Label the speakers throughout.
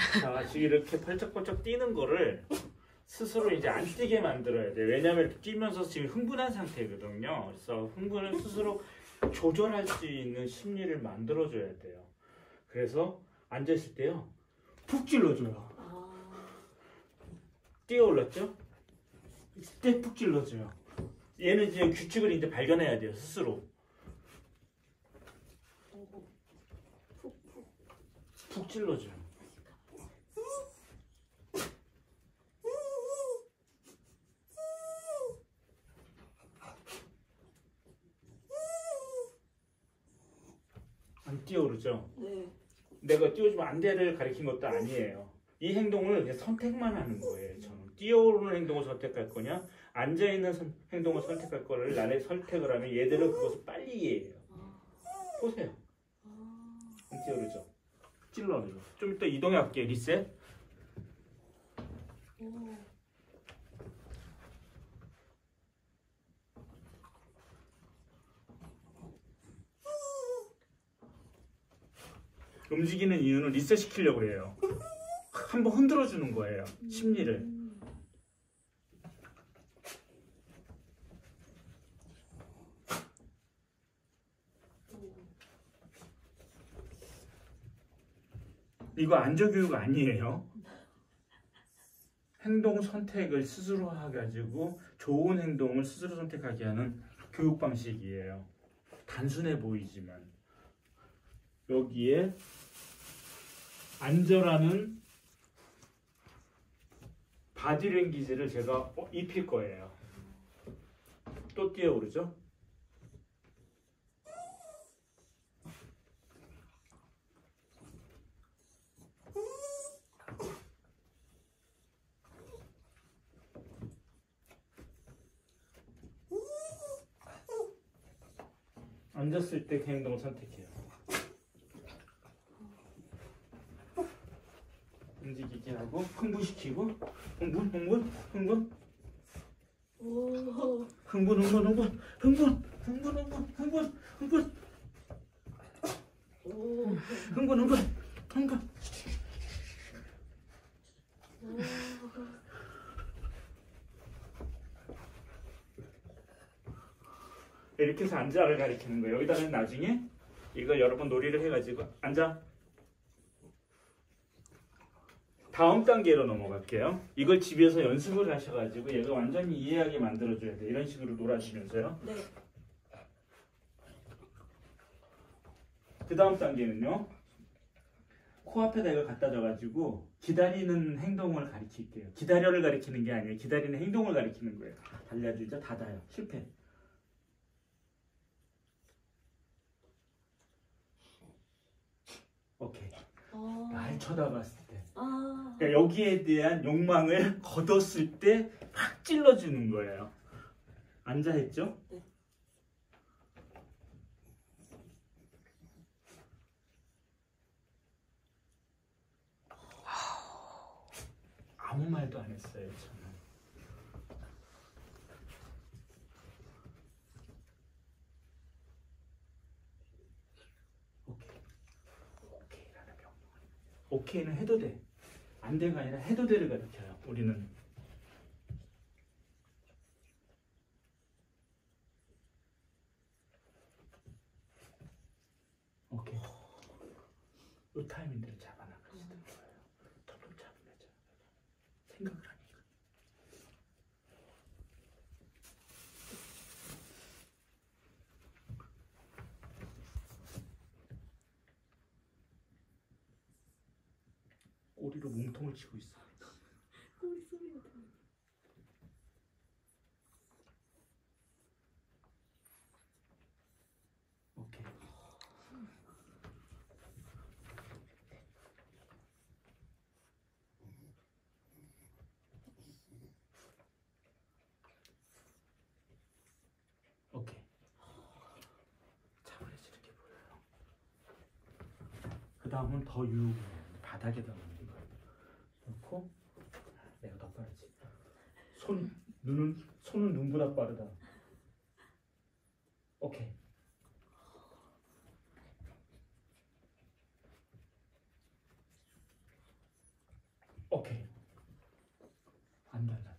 Speaker 1: 자, 지금 이렇게 펄쩍펄쩍 뛰는 거를 스스로 이제 안 뛰게 만들어야 돼요. 왜냐하면 뛰면서 지금 흥분한 상태거든요. 그래서 흥분을 스스로 조절할 수 있는 심리를 만들어줘야 돼요. 그래서 앉아있을 때요, 푹 찔러줘요. 뛰어 올랐죠? 이때 푹 찔러줘요. 얘는 이제 규칙을 이제 발견해야 돼요, 스스로. 푹 찔러줘요. 안 뛰어오르죠?
Speaker 2: 네.
Speaker 1: 내가 뛰어주면 안 돼를 가리킨 것도 아니에요. 이 행동을 그냥 선택만 하는 거예요. 저는 뛰어오르는 행동을 선택할 거냐, 앉아있는 행동을 선택할 거를 나를 선택을 하면 얘들은 그것을 빨리 이해해요. 보세요. 안 뛰어오르죠? 찔러요. 좀 이따 이동해 갈게요. 리셋. 움직이는 이유는 리셋 시키려고 해요. 한번 흔들어 주는 거예요. 심리를. 이거 안전교육 아니에요. 행동 선택을 스스로 해가지고 좋은 행동을 스스로 선택하게 하는 교육 방식이에요. 단순해 보이지만 여기에 안전하는 바디랭귀지를 제가 입힐 거예요. 또 뛰어오르죠? 앉았을 때 그 행동을 선택해요. 움직이게 하고 흥분시키고 흥분 흥분 흥분 흥분 흥분 흥분 흥분 흥분 흥분 흥분 흥분 흥분 흥분 흥분 이렇게 해서 앉아를 가리키는 거예요. 여기다는 나중에 이걸 여러 번 놀이를 해가지고 앉아. 다음 단계로 넘어갈게요. 이걸 집에서 연습을 하셔가지고 얘가 완전히 이해하게 만들어줘야 돼요. 이런 식으로 놀아주면서요.
Speaker 2: 네.
Speaker 1: 그 다음 단계는요. 코앞에다 이걸 갖다 줘가지고 기다리는 행동을 가리킬게요. 기다려를 가리키는 게 아니에요. 기다리는 행동을 가리키는 거예요. 달려들죠? 닫아요. 실패. 오케이. 날 쳐다봤을 때. 그러니까 여기에 대한 욕망을 거뒀을 때 팍 찔러주는 거예요. 앉아 했죠?
Speaker 2: 네.
Speaker 1: 아무 말도 안 했어요, 저는. 오케이라는 명령. 오케이는 해도 돼. 안 돼가 아니라 해도 돼를 가르쳐요. 우리는. 오케이. 이 타이밍대로 잡아나가시는 거예요. 털로 잡으면서 생각을 하니까. 꼬리로 몸통을 치고 있어.
Speaker 2: 꼬리 소리가 들려.
Speaker 1: 오케이. 오케이. 차분해지는 게 보여요. 그 다음은 더 유혹을 바닥에다 놓는 거예요. 놓고 내가 더 빠르지. 손은 눈보다 빠르다. 오케이. 오케이. 안 달라.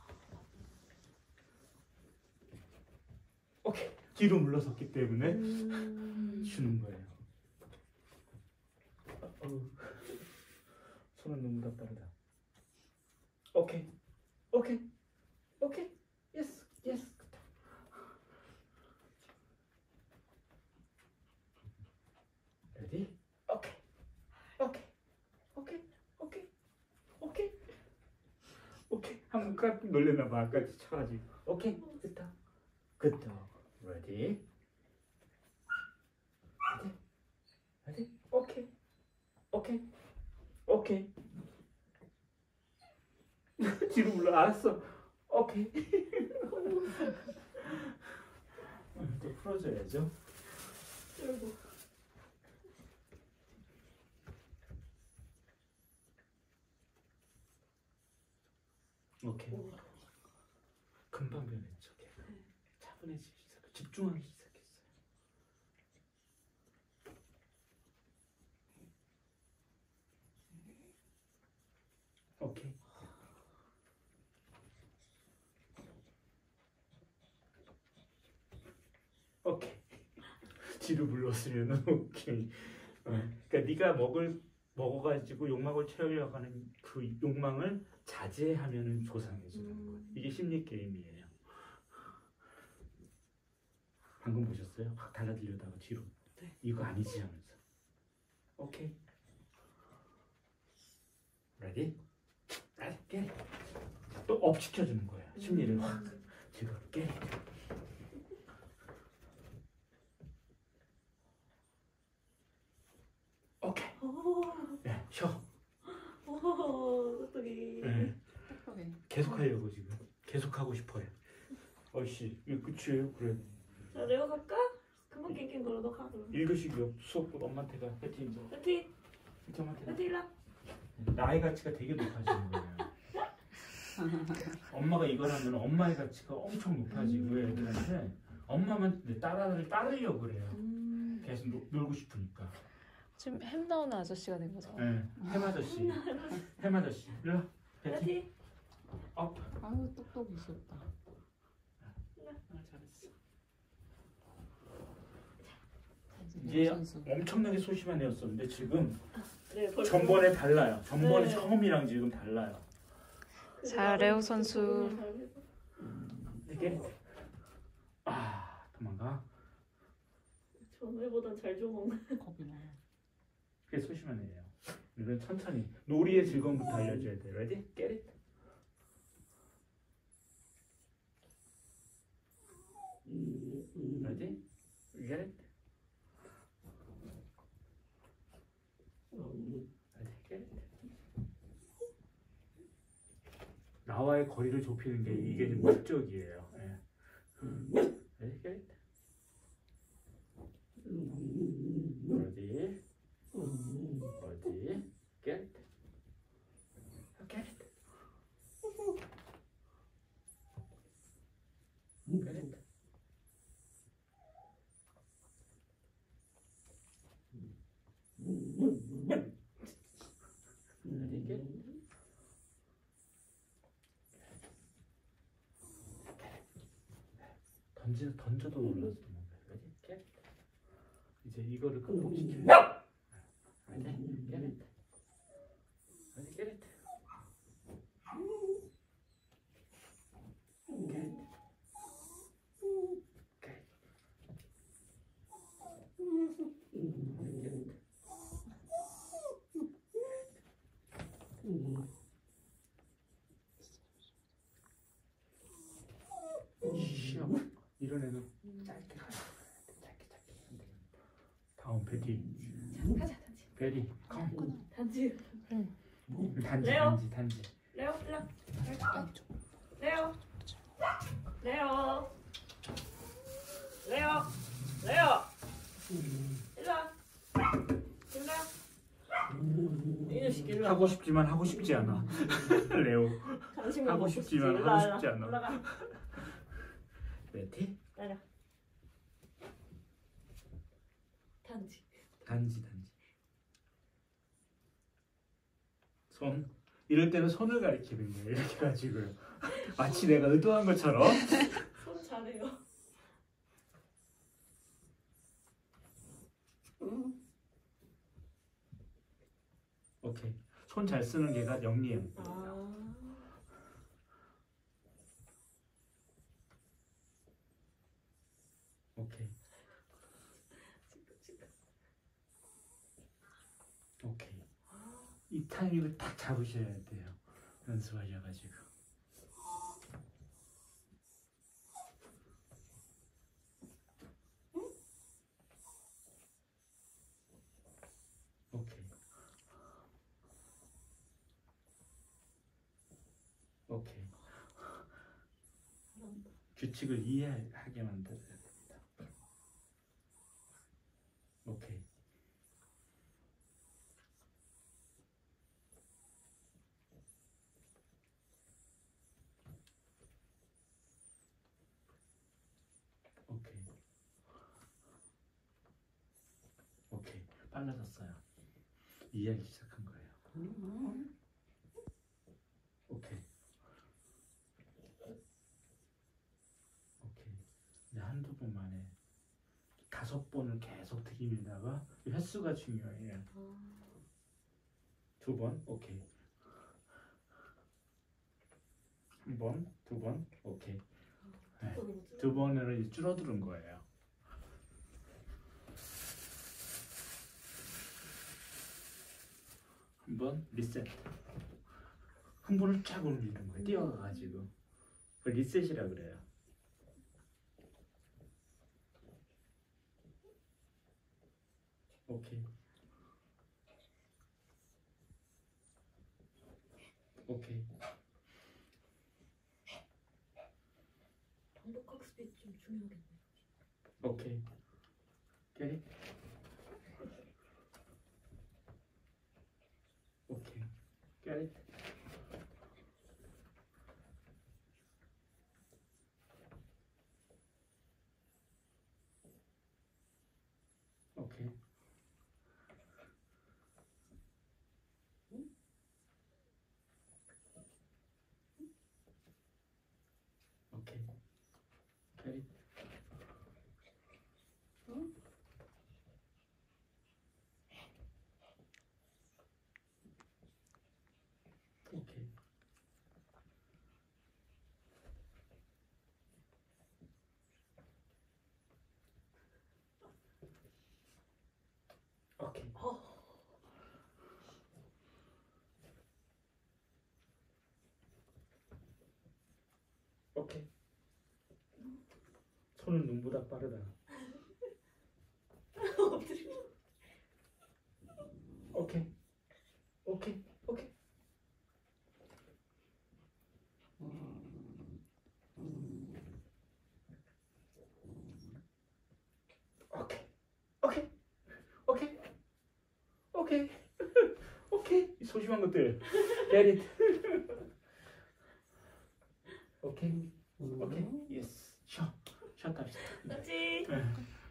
Speaker 1: 오케이. 뒤로 물러섰기 때문에 주는 거예요. 손은 너무 다 빠르다. 오케이. 오케이. 오케이. 예스. 예스. 레디? 오케이. 오케이. 오케이. 오케이. 오케이. 오케이. 한번 깜짝 놀랬나 봐. 아까 쳐가지고. 오케이. 됐다. 됐다. 레디? 레디? 오케이. 오케이. 오케이. 뒤로 물러. 알았어. 오케이. 또 풀어줘야죠.
Speaker 2: 아이고.
Speaker 1: 오케이. 금방 변했죠. 차분해지기 시작. 집중하기 시작했어요. 오케이. 오케이. 뒤로 물렀으면 오케이. 그러니까 네가 먹어가지고 욕망을 채우려고 하는 그 욕망을 자제하면은 보상해주는 거예요. 이게 심리 게임이에요. 방금 보셨어요? 확 달라들려다가 뒤로.
Speaker 2: 네.
Speaker 1: 이거 아니지 하면서. 오케이. 레디? 깨. 또 업 시켜주는 거예요. 심리를 확 즐겁게. 오케이. 네, 쉬어.
Speaker 2: 어떡해.
Speaker 1: 네. 계속 하려고 지금. 계속 하고 싶어요. 어이씨, 이거 끝이에요? 그래.
Speaker 2: 자, 레오 갈까? 금방 깽깽 걸어. 너 가. 그럼.
Speaker 1: 1교시교 수업도 엄마한테 가. 패티 이제.
Speaker 2: 파이팅.
Speaker 1: 엄마한테 가.
Speaker 2: 파이팅 일라.
Speaker 1: 나의 가치가 되게 높아지는 거예요. 엄마가 이걸 하면 엄마의 가치가 엄청 높아지고 애들한테 엄마만 따르려고 그래요. 계속 놀고 싶으니까.
Speaker 3: 지금 햄 나오는 아저씨가 된 거죠?
Speaker 1: 네, 햄 아저씨. 햄 아저씨. 일로 와. 패티.
Speaker 2: 파이팅.
Speaker 1: 업.
Speaker 3: 아유 똑똑 있었다.
Speaker 1: 잘했어. 이제
Speaker 3: 선수.
Speaker 1: 엄청나게 소심한 애였었는데 지금
Speaker 2: 네, 벌써.
Speaker 1: 전번에 달라요. 전번에
Speaker 2: 네.
Speaker 1: 처음이랑 지금 달라요.
Speaker 3: 자, 레오 선수.
Speaker 1: 이게 도망가.
Speaker 2: 전에보단 잘 줘먹는.
Speaker 3: 겁이 나요.
Speaker 1: 그게 소심한 애예요. 이건 천천히 놀이의 즐거움부터 알려줘야 돼. Ready? Get it? Ready? Get it? Ready? Get it? 나와의 거리를 좁히는 게 이게 좀 목적이에요. 예. Ready? Get it? Ready? Ready? Get it? Get it? Get it? Ready? Get it? 던져도 놀라서 Ready? Get it? 이제 이거를 극복시켜요. Ready? Get it? Ready? Get it? 쉬어. 이런 애는 짧게 가야 돼. 짧게. 다음 베리.
Speaker 2: 가자, 단지.
Speaker 1: 베리. 컴.
Speaker 2: 단지.
Speaker 1: 단지.
Speaker 2: 레오.
Speaker 1: 단지.
Speaker 2: 레오, 일라. 레오. 레오. 레오. 레오. 일라. 일라. 이 녀석 일라.
Speaker 1: 하고 싶지만 하고 싶지 않아. 레오.
Speaker 2: 간식만
Speaker 1: 하고
Speaker 2: 먹고
Speaker 1: 싶지만
Speaker 2: 싶지.
Speaker 1: 하고
Speaker 2: 일라,
Speaker 1: 싶지 않아.
Speaker 2: 올라가.
Speaker 1: 베티.
Speaker 2: 따라. 단지.
Speaker 1: 단지. 손. 이럴 때는 손을 가리키는 거예요. 이렇게 가지고요. 마치 내가 의도한 것처럼.
Speaker 2: 손 잘해요.
Speaker 1: 오케이. 손 잘 쓰는 개가 영리해요.
Speaker 2: 아.
Speaker 1: 오케이. 오케이. 이 타이밍을 딱 잡으셔야 돼요. 연습하셔가지고. 오케이. 오케이. 규칙을 이해하게 만들어야 됩니다. 오케이. 오케이. 오케이. 빨라졌어요. 이해하기 시작한 거예요. 오케이. 오케이. 이제 한두 번 만에 5번을 계속 들이밀다가 횟수가 중요해요. 2번. 오케이. 1번, 2번. 오케이. 네. 2번으로 이제 줄어드는 거예요. 한번 리셋. 흥분을 쫙 올리는 거예요. 뛰어가가지고. 그걸 리셋이라 그래요. 오케이. 오케이.
Speaker 2: 반복 학습이 좀 중요하겠네요.
Speaker 1: 오케이. Get it? 오케이. Get it? 오케이. 오케이. Get it? 오케이. 오케이. 오케이. 손은 눈보다 빠르다. 오케이. 오케이. 오케이. 오케이. 오케이. 오케이. 오케이. 오케이. 이 소심한 것들. Get it. 오케이. 오케이. 예스. 쉬어. 쉬었다.
Speaker 2: 그렇지.
Speaker 1: 네.